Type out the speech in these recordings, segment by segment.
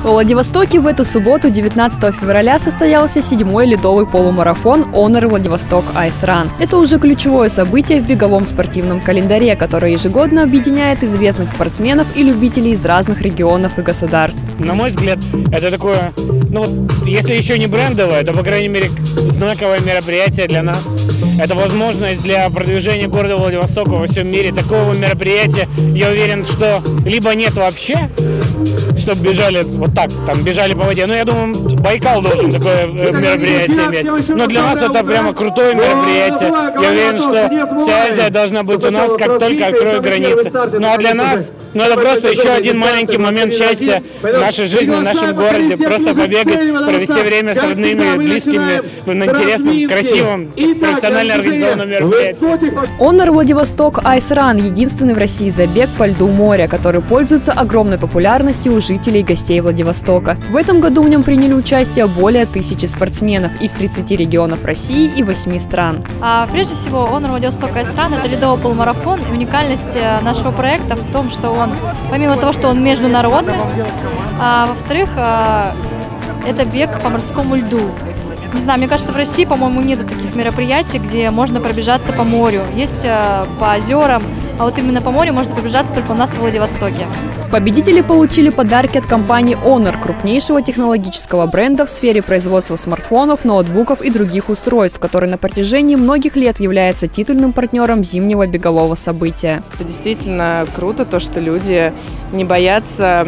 Во Владивостоке в эту субботу, 19 февраля, состоялся 7-й ледовый полумарафон Honor Владивосток Ice Run. Это уже ключевое событие в беговом спортивном календаре, которое ежегодно объединяет известных спортсменов и любителей из разных регионов и государств. На мой взгляд, это такое, если еще не брендовое, то, по крайней мере, знаковое мероприятие для нас. Это возможность для продвижения города Владивостока во всем мире. Такого мероприятия, я уверен, что либо нет вообще, чтобы бежали вот так, бежали по воде. Я думаю, Байкал должен такое мероприятие иметь. Но для нас это прямо крутое мероприятие. Я уверен, что вся Азия должна быть у нас, как только откроют границы. Ну а для нас, это просто еще один маленький момент счастья в нашей жизни, в нашем городе. Просто побегать, провести время с родными, близкими, на интересном, красивом, профессионально организованном мероприятии. Honor Владивосток Ice Run – единственный в России забег по льду моря, который пользуется огромной популярностью у жителей и гостей Владивостока. В этом году в нем приняли участие более 1000 спортсменов из 30 регионов России и 8 стран. Прежде всего, Honor Владивосток Ice Run – это ледовый полумарафон. И уникальность нашего проекта в том, что он, помимо того, что он международный, во-вторых, это бег по морскому льду. Не знаю, мне кажется, в России, по-моему, нету таких мероприятий, где можно пробежаться по морю. Есть по озерам, а вот именно по морю можно пробежаться только у нас в Владивостоке. Победители получили подарки от компании Honor, крупнейшего технологического бренда в сфере производства смартфонов, ноутбуков и других устройств, который на протяжении многих лет является титульным партнером зимнего бегового события. Это действительно круто, то, что люди не боятся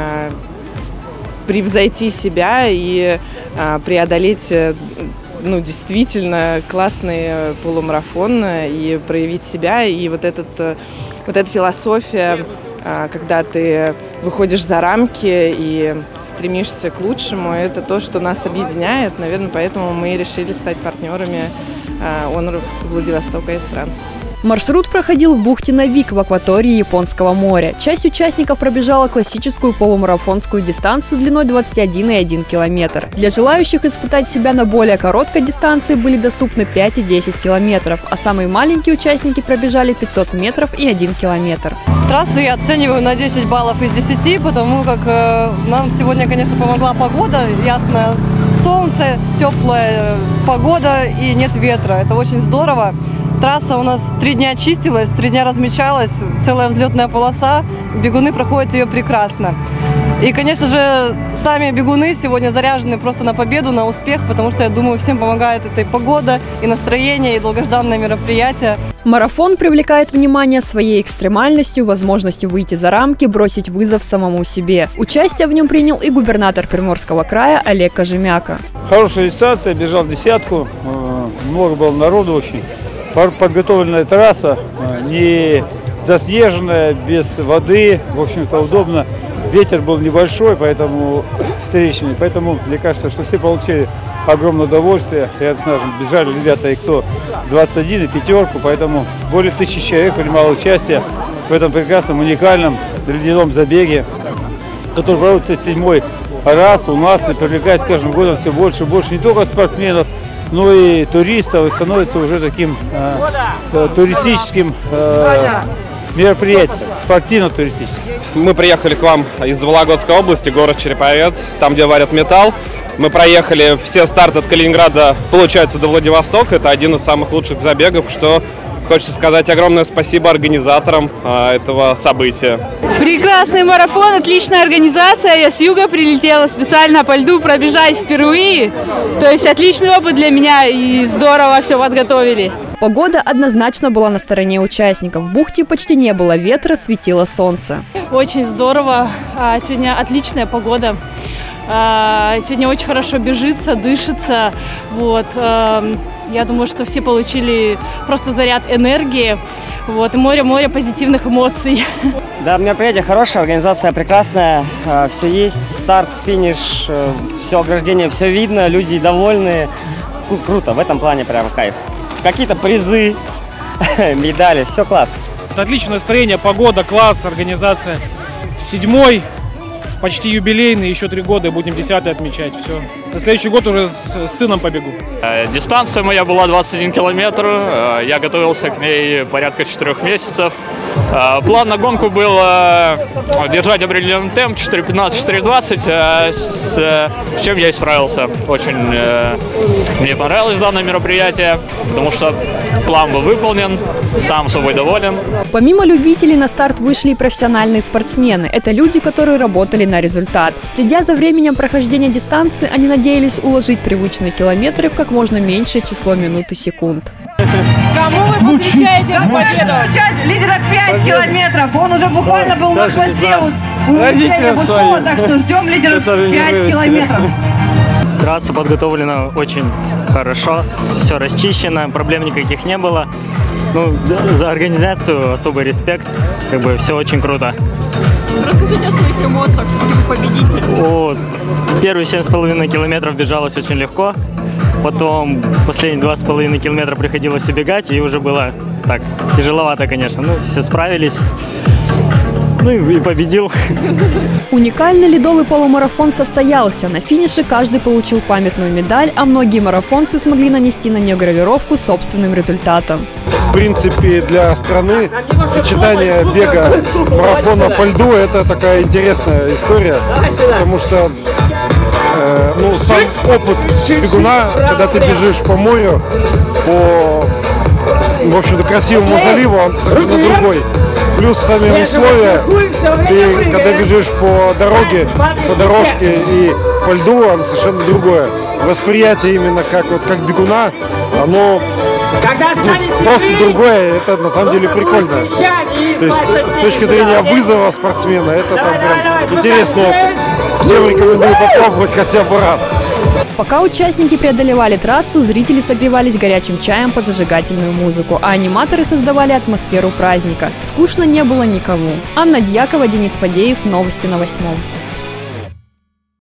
превзойти себя и преодолеть действительно классный полумарафон и проявить себя. И вот эта философия, когда ты выходишь за рамки и стремишься к лучшему, это то, что нас объединяет. Наверное, поэтому мы решили стать партнерами Honor Владивосток Ice Run. Маршрут проходил в бухте Навик в акватории Японского моря. Часть участников пробежала классическую полумарафонскую дистанцию длиной 21,1 километр. Для желающих испытать себя на более короткой дистанции были доступны 5 и 10 километров, а самые маленькие участники пробежали 500 метров и 1 километр. Трассу я оцениваю на 10 баллов из 10, потому как нам сегодня, конечно, помогла погода, ясное солнце, теплая погода и нет ветра. Это очень здорово. Трасса у нас 3 дня чистилась, 3 дня размечалась, целая взлетная полоса, бегуны проходят ее прекрасно. И, конечно же, сами бегуны сегодня заряжены просто на победу, на успех, потому что, я думаю, всем помогает эта и погода, и настроение, и долгожданное мероприятие. Марафон привлекает внимание своей экстремальностью, возможностью выйти за рамки, бросить вызов самому себе. Участие в нем принял и губернатор Приморского края Олег Кожемяка. Хорошая дистанция, бежал десятку, много было народу очень. Подготовленная трасса, не заснеженная, без воды, в общем-то удобно. Ветер был небольшой, поэтому встречный, поэтому мне кажется, что все получили огромное удовольствие. Рядом с нами бежали ребята, и кто 21 и пятерку, поэтому более 1000 человек принимало участие в этом прекрасном, уникальном ледяном забеге, который проводится 7-й раз у нас и привлекает с каждым годом все больше и больше не только спортсменов, но и туристов, и становится уже таким туристическим мероприятием, спортивно-туристическим. Мы приехали к вам из Вологодской области, город Череповец, там, где варят металл. Мы проехали все старты от Калининграда, получается, до Владивостока. Это один из самых лучших забегов, что хочется сказать огромное спасибо организаторам этого события. Прекрасный марафон, отличная организация. Я с юга прилетела специально по льду пробежать впервые. То есть отличный опыт для меня и здорово все подготовили. Погода однозначно была на стороне участников. В бухте почти не было ветра, светило солнце. Очень здорово. Сегодня отличная погода. Сегодня очень хорошо бежится, дышится. Я думаю, что все получили просто заряд энергии. И море позитивных эмоций. Да, мероприятие хорошее, организация прекрасная. Все есть, старт, финиш, все ограждение, все видно, люди довольны. Круто, в этом плане прям кайф. Какие-то призы, медали, все класс. Отличное настроение, погода, класс, организация. 7-й, почти юбилейный, еще 3 года, будем 10-й отмечать. Все. На следующий год уже с сыном побегу. Дистанция моя была 21 километр, я готовился к ней порядка 4 месяцев. План на гонку был держать определенный темп 4.15-4.20, с чем я и справился. Очень мне понравилось данное мероприятие, потому что план был выполнен, сам собой доволен. Помимо любителей на старт вышли и профессиональные спортсмены. Это люди, которые работали на результат. Следя за временем прохождения дистанции, они надеялись уложить привычные километры в как можно меньшее число минут и секунд. Кому вы посвящаете победу? Лидера 5 километров, он уже буквально был на хвосте у так что ждем лидера 5 километров. Трасса подготовлена очень хорошо, все расчищено, проблем никаких не было. Ну, за организацию особый респект, как бы все очень круто. Расскажите о своих эмоциях, победитель. Первые 7,5 километров бежалось очень легко, потом последние 2,5 километра приходилось убегать, и уже было так тяжеловато, конечно. Ну, все справились. Ну и победил. Уникальный ледовый полумарафон состоялся. На финише каждый получил памятную медаль, а многие марафонцы смогли нанести на нее гравировку собственным результатом. В принципе, для страны сочетание бега марафона по льду – это такая интересная история, потому что сам опыт бегуна, когда ты бежишь по морю, по, в общем-то, красивому заливу, он совершенно другой. Плюс сами условия, ты когда бежишь по дороге, по дорожке и по льду, оно совершенно другое. Восприятие именно как бегуна, оно просто другое, это на самом деле прикольно. То есть с точки зрения вызова спортсмена, это там прям интересный опыт. Всем рекомендую попробовать хотя бы раз. Пока участники преодолевали трассу, зрители согревались горячим чаем под зажигательную музыку, а аниматоры создавали атмосферу праздника. Скучно не было никому. Анна Дьякова, Денис Фадеев. Новости на 8.